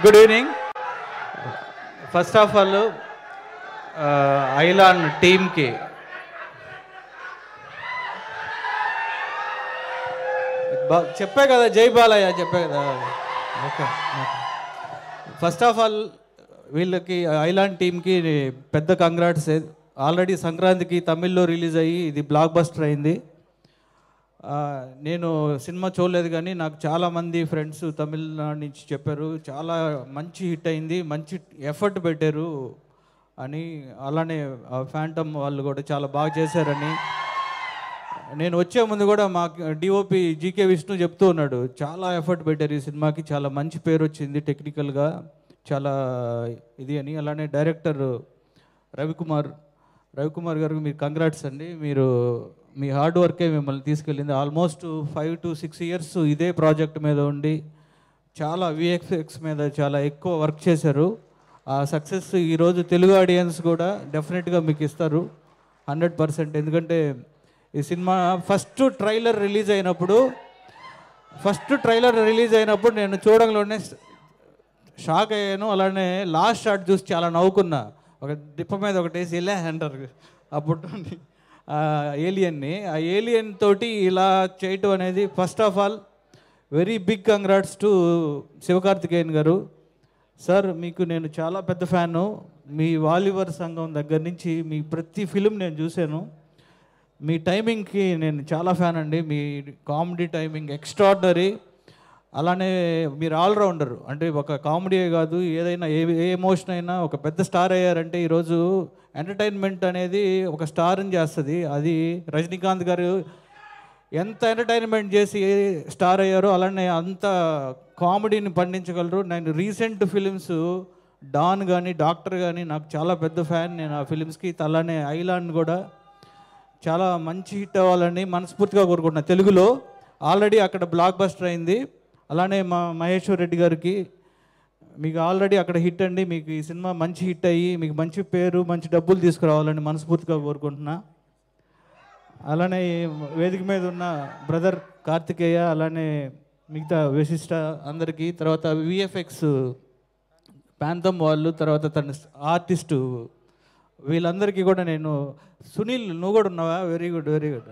Good evening. First of all Ayalaan టీమ్కి చెప్పే కదా, జై బాలయ్య చెప్పే కదా. ఓకే, ఫస్ట్ ఆఫ్ ఆల్ వీళ్ళకి ఐలాన్ టీమ్కి పెద్ద కంగ్రాట్స్. ఆల్రెడీ సంక్రాంతికి తమిళ్లో రిలీజ్ అయ్యి ఇది బ్లాక్ బస్టర్ అయింది. నేను సినిమా చూడలేదు కానీ నాకు చాలామంది ఫ్రెండ్స్ తమిళనాడు నుంచి చెప్పారు చాలా మంచి హిట్ అయింది, మంచి ఎఫర్ట్ పెట్టారు అని. అలానే ఫ్యాంటమ్ వాళ్ళు కూడా చాలా బాగా చేశారని. నేను వచ్చే ముందు కూడా మా డిఓపి జీకే విష్ణు చెప్తూ ఉన్నాడు, చాలా ఎఫర్ట్ పెట్టారు ఈ సినిమాకి, చాలా మంచి పేరు వచ్చింది టెక్నికల్గా చాలా ఇది అని. అలానే డైరెక్టర్ రవికుమార్ గారికి మీరు కంగ్రాట్స్ అండి. మీరు మీ హార్డ్ వర్కే మిమ్మల్ని తీసుకెళ్ళింది. ఆల్మోస్ట్ 5 to 6 years ఇదే ప్రాజెక్ట్ మీద ఉండి చాలా విఎఫ్ఎక్స్ మీద చాలా ఎక్కువ వర్క్ చేశారు. ఆ సక్సెస్ ఈరోజు తెలుగు ఆడియన్స్ కూడా డెఫినెట్గా మీకు ఇస్తారు 100%. ఎందుకంటే ఈ సినిమా ఫస్ట్ ట్రైలర్ రిలీజ్ అయినప్పుడు నేను చూడంలోనే షాక్ అయ్యాను. అలానే లాస్ట్ షాట్ చూసి చాలా నవ్వుకున్నా. ఒక డిప్ప మీద ఒకటేసి వెళ్ళా అంటారు అప్పుడు ఏలియన్ని. ఆ ఏలియన్ తోటి ఇలా చేయటం అనేది first of all very big congrats to Sivakarthikeyan గారు. సార్ మీకు నేను చాలా పెద్ద ఫ్యాను. మీ వాలివర్ సంఘం దగ్గర నుంచి మీ ప్రతి ఫిలిం నేను చూశాను. మీ టైమింగ్కి నేను చాలా ఫ్యాన్ అండి. మీ కామెడీ టైమింగ్ ఎక్స్ట్రాడినరీ. అలానే మీరు ఆల్రౌండర్, అంటే ఒక కామెడీ కాదు, ఏదైనా ఏ ఎమోషన్ అయినా ఒక పెద్ద స్టార్ అయ్యారంటే ఈరోజు ఎంటర్టైన్మెంట్ అనేది ఒక స్టార్ని చేస్తుంది. అది రజనీకాంత్ గారు ఎంత ఎంటర్టైన్మెంట్ చేసి స్టార్ అయ్యారో అలానే అంత కామెడీని పండించగలరు. నేను రీసెంట్ ఫిలిమ్స్ డాన్ కానీ డాక్టర్ కానీ నాకు చాలా పెద్ద ఫ్యాన్ నేను ఆ ఫిలిమ్స్కి. అలానే ఐలాండ్ కూడా చాలా మంచి హిట్ అవ్వాలని మనస్ఫూర్తిగా కోరుకుంటున్నాను. తెలుగులో ఆల్రెడీ అక్కడ బ్లాక్ బస్టర్ అయింది. అలానే మా మహేశ్వర్ రెడ్డి గారికి మీకు ఆల్రెడీ అక్కడ హిట్ అండి. మీకు ఈ సినిమా మంచి హిట్ అయ్యి మీకు మంచి పేరు మంచి డబ్బులు తీసుకురావాలని మనస్ఫూర్తిగా కోరుకుంటున్నా. అలానే వేదిక మీద ఉన్న బ్రదర్ కార్తికేయ, అలానే మిగతా విశిష్ట అందరికీ, తర్వాత విఎఫ్ఎక్స్ ప్యాంతమ్ వాళ్ళు, తర్వాత తన ఆర్టిస్టు వీళ్ళందరికీ కూడా నేను సునీల్ నువ్వు కూడా ఉన్నావా? Very good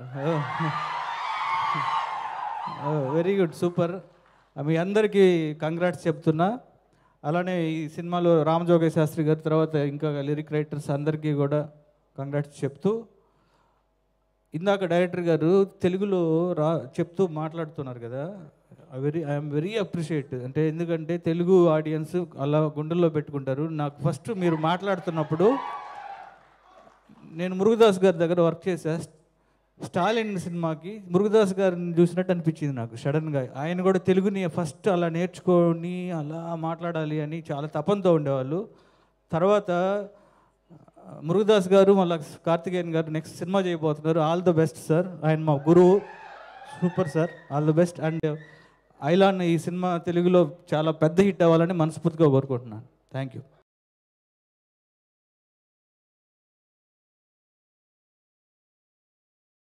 very good super. మీ అందరికీ కంగ్రాట్స్ చెప్తున్నా. అలానే ఈ సినిమాలో రామజోగయ్య శాస్త్రి గారు తర్వాత ఇంకా లిరిక్ రైటర్స్ అందరికీ కూడా కంగ్రాట్స్ చెప్తూ, ఇందాక డైరెక్టర్ గారు తెలుగులో చెప్తూ మాట్లాడుతున్నారు కదా, ఐఎమ్ వెరీ అప్రిషియేట్. అంటే ఎందుకంటే తెలుగు ఆడియన్స్ అలా గుండెల్లో పెట్టుకుంటారు. నాకు ఫస్ట్ మీరు మాట్లాడుతున్నప్పుడు నేను మురుగదాస్ గారి దగ్గర వర్క్ చేశా. స్టాలిన్ సినిమాకి మురుగదాస్ గారిని చూసినట్టు అనిపించింది నాకు సడన్గా. ఆయన కూడా తెలుగుని ఫస్ట్ అలా నేర్చుకొని అలా మాట్లాడాలి అని చాలా తపంతో ఉండేవాళ్ళు. తర్వాత మురుగదాస్ గారు మళ్ళీ కార్తికేయన్ గారు నెక్స్ట్ సినిమా చేయబోతున్నారు. All the best sir. ఆయన మా గురువు. Super sir, all the best. And Ayalaan ఈ సినిమా తెలుగులో చాలా పెద్ద హిట్ అవ్వాలని మనస్ఫూర్తిగా కోరుకుంటున్నాను. Thank you.